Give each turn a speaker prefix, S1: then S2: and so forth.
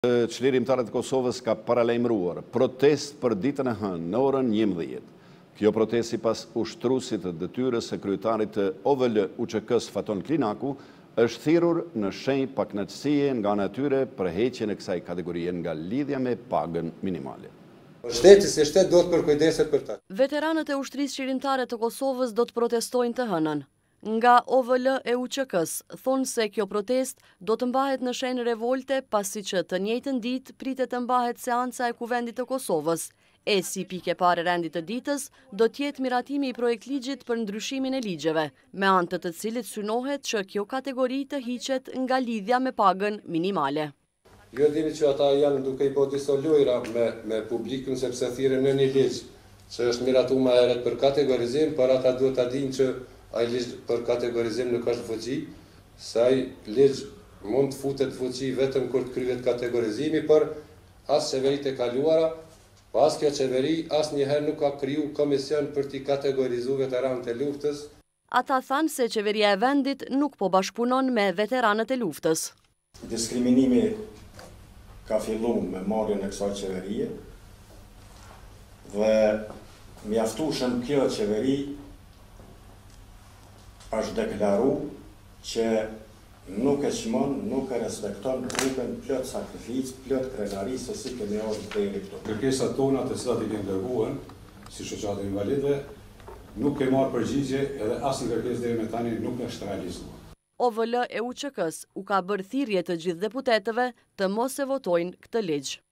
S1: Çlirimtarët e Kosovës ka paralajmëruar protest për ditën e hënë në orën 11. Kjo protest sipas ushtruesit të detyrës së kryetarit të OVL UÇK-s Faton Klinaku është thirrur në shenjë pakënaqësie nga ana e tyre për heqjen e kësaj kategorie nga lidhja me pagën minimale.
S2: Shteti si shtet do të përkujdeset për ta.
S3: Veteranët e ushtrisë çlirimtare të Kosovës do të protestojnë të hënën. Nga OVL e UÇK-s thonë se kjo protest do të mbahet në shenjë revolte pasi që të njëjtën ditë pritet të mbahet seanca e Kuvendit të Kosovës. E si pikë e parë rendit të ditës do të jetë miratimi i projektligjit për ndryshimin e ligjeve, me anë të cilit synohet që kjo kategori të hiqet nga lidhja me pagën minimale.
S2: Jo dini që ata janë duke i bërë disa lojra me publikun sepse thirrën në një ligj që është miratuar më herët për kategorizim, por ata duhet ta dinë që ai ligj për kategorizim nuk është fuqi, se ai ligj mund të futet fuqi vetëm kur të kryhet kategorizimi, por as qeveritë e kaluara, pas kjo qeveri asnjëherë nuk ka kriju komision për t'i kategorizuar veteranët e luftës.
S3: Ata thanë se qeveria e vendit nuk po bashkëpunon me veteranët e luftës.
S4: Diskriminimi ka filluar me marrjen e kësaj qeverie dhe mjaftueshëm kjo qeveri është deklaru që nuk e çmon, nuk e respekton rrugën plot sakrificë, plot krenarisë si kemi ardhur deri këtu.
S5: Kërkesat tona të cilat i kemi dërguar si shoqata invalidëve nuk e marr përgjigje edhe asnjë kërkesë deri më tani nuk është realizuar.
S3: OVL e UÇK-s u ka bërë thirrje të gjithë deputetëve të mos e votojnë këtë ligj.